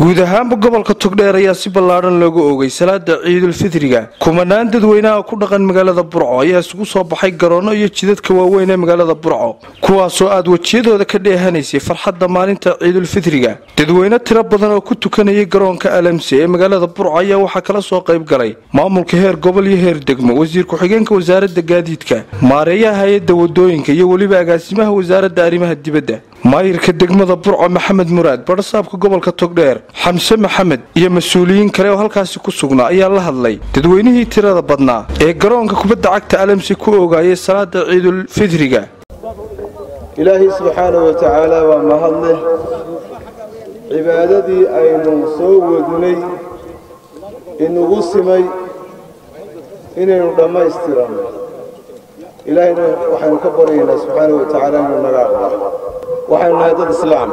guud ahaanba gobolka Togdheer ayaa si ballaaran loogu oogay salaada Ciidul Fitriga kumanaan dadweynaha ku dhaqan magaalada Burco ayaa isugu soo baxay garoono iyo jidadka waaweyn ee magaalada Burco kuwaas oo aad wajiyadooda ka dheehanaysay farxadda maalinta Ciidul Fitriga dadweyne tiro badan oo ku tukanayay garoonka Alamsi ee magaalada Burco ayaa waxa kala soo qayb galay maamulka heer gobol iyo heer degmo wasiir ku-xigeenka wasaaradda gaadiidka maareeyaha hay'adda wadooyinka iyo waliba agaasimaha wasaaradda arrimaha dibadda maayirka degmada Burco Maxamed Muraad barsaabka gobolka Togdheer Xamse Maxamed iyo mas'uuliyiin kale oo halkaas ku sugnaa ayaa la hadlay dadweynihii tirada badnaa ee garoonka kubadda cagta Alamsi ku oogayay salaada Ciidul Fitriga Ilaahi subhanahu wa ta'ala wa mahadle cibaadadii aynu soo wadnay inugu simay inaynu dhamaystirano ilaahina waxaanu ka baryaynaa subhanahu wa ta'ala inuu naga aqbalo waxaanu nahay dad islaam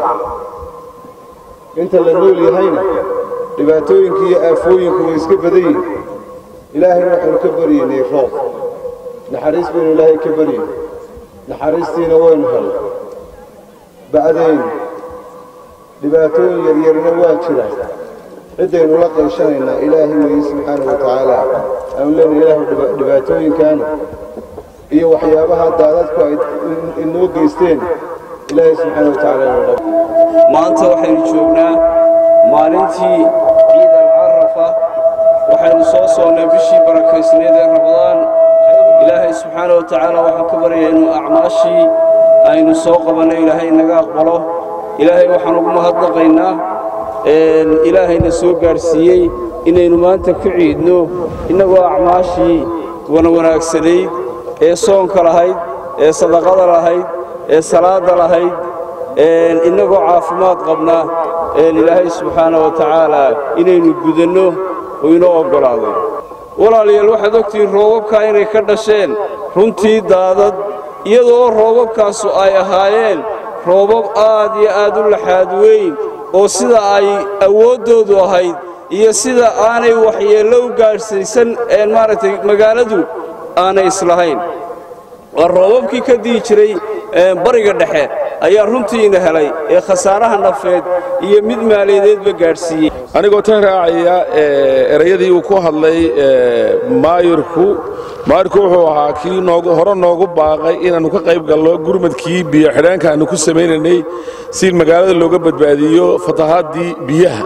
inta la nool yahayna dhibaatooyinka iyo aafooyinku way iska badan yihiin ilaahina waxaanu ka baryaynay roob naxariis baynu ilaahay ka baryaynay naxariistiina waynu helay bacdayn dhibaatooyin yaryarna waa jiraan ciddaynu la qayshanaynaa ilaahay weeye subxaanahu wa tacaala aanu leenahay ilaahu dhibaatooyinkan iyo waxyaabaha daadadku ay inoo geysteen ilaahay subxaanahu wa tacaala maanta waxaynu joognaa maalintii ciid al-carafa waxaynu soo soonnay bishii barakaysneed ee Ramadaan ilaahay subxaanahu wa tacaala waxaan ka baryayaa inuu acmaashii aynu soo qabanay ilaahay naga aqbalo ilaahay waxaan ugu mahadnaqaynaa ilaahayna soo gaarsiiyey inaynu maanta ku ciidno inagoo acmaashii wanaagsaneyd ee soonka lahayd ee sadaqada lahayd ee salaada lahayd inagoo caafimaad qabna ilaahay subxaanahu wa tacaala inaynu gudanno oo inoo ogolaado walaalayaal waxaad ogtiin roobabka inay ka dhasheen runtii daadad iyadoo roobabkaasu ay ahaayeen roobab aad iyo aad u laxaad weyn oo sida ay awooddoodu ahayd iyo sida aanay waxyeello u gaadhsiisan maaragtay magaaladu aanay islahayn waa roobabkii ka dii jiray bariga dhexe ayaa runtiina helay ee khasaaraha nafeed iyo mid maaliyadeedba gaadhsiiyey anigoo tan raacaya erayadii uu ku hadlay maayirku wuxuu ahaa kii hore noogu baaqay inaannu ka qayb galno gurmadkii biyo xidhaanka aanu ku samaynaynay si magaalada looga badbaadiyo fatahaadii biyaha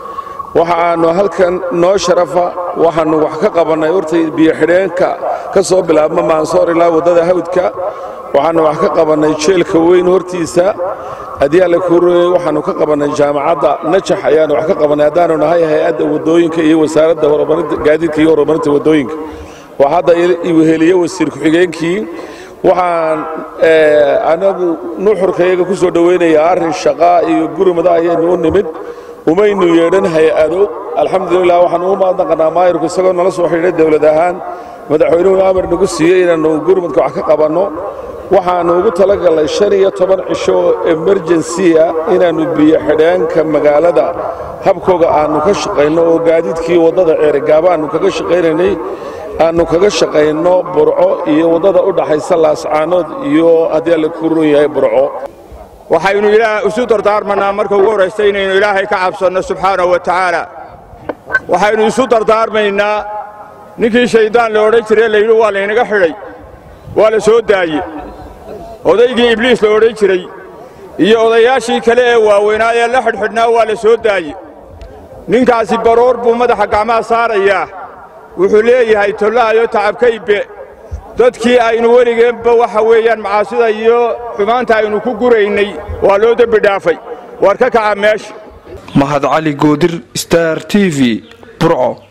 waxaanu halkan noo sharafa waxaanu wax ka qabannay hortay biyo xidhaanka ka soo bilaabma Maansoor ilaa wadada Hawdka waxaanu wax ka qabannay jeelka weyn hortiisa adiyaale kuurey waxaanu ka qabannay jaamacadda Najax ayaanu wax ka qabannay hadaanu nahay hay'adda wadooyinka iyo wasaaradda horumarinta gaadiidka iyo horumarinta wadooyinka waxaad ii weheliye wasiir ku-xigeenkii waxaan anagu nuxurkayga ku soo dhaweynayaa arrin shaqo iyo gurmada ayaynu u nimid umaynu yeedhan hay'ado alxamdulillah waxaan u mahadnaqnaa maayirku isagoo nala soo xidhiidhay dawlad ahaan madaxweynuhu amar nagu siiyey inaannu gurmadka wax ka qabanno waxaanu ugu talagalnay 15 cisho emergency inaannu biyo xidhaanka magaalada habkooga aanu ka shaqeyno oo gaadiidkii wadada Ceerigaaba aanu kaga shaqeynay aanu kaga shaqeyno Burco iyo wadada u dhaxaysa Laascaanood iyo adiyaale kuurun yahay Burco waxaynu ilaahay isu dardaarmanaa marka ugu horeysay inaynu ilaahay ka cabsano subxaanahu wa tacaala waxaynu isu dardaarmaynaa ninkii shaydaan la odhan jiray la yidhi waa laynaga xidhay waa la soo daayey odaygii ibliis la odhan jiray iyo odayaashii kale ee waaweynaa ee la xidhxidhnaa waa la soo daayey ninkaasi baroor buu madaxa gacmaha saarayaa wuxuu leeyahay tollaayo tacabkaybe dadkii aynu weligeenba waxa weeyaan macaasida iyo xumaanta aynu ku guraynay waa loo dambi dhaafay war ka kaca meesha Mahad Cali Goodir Star TV Burco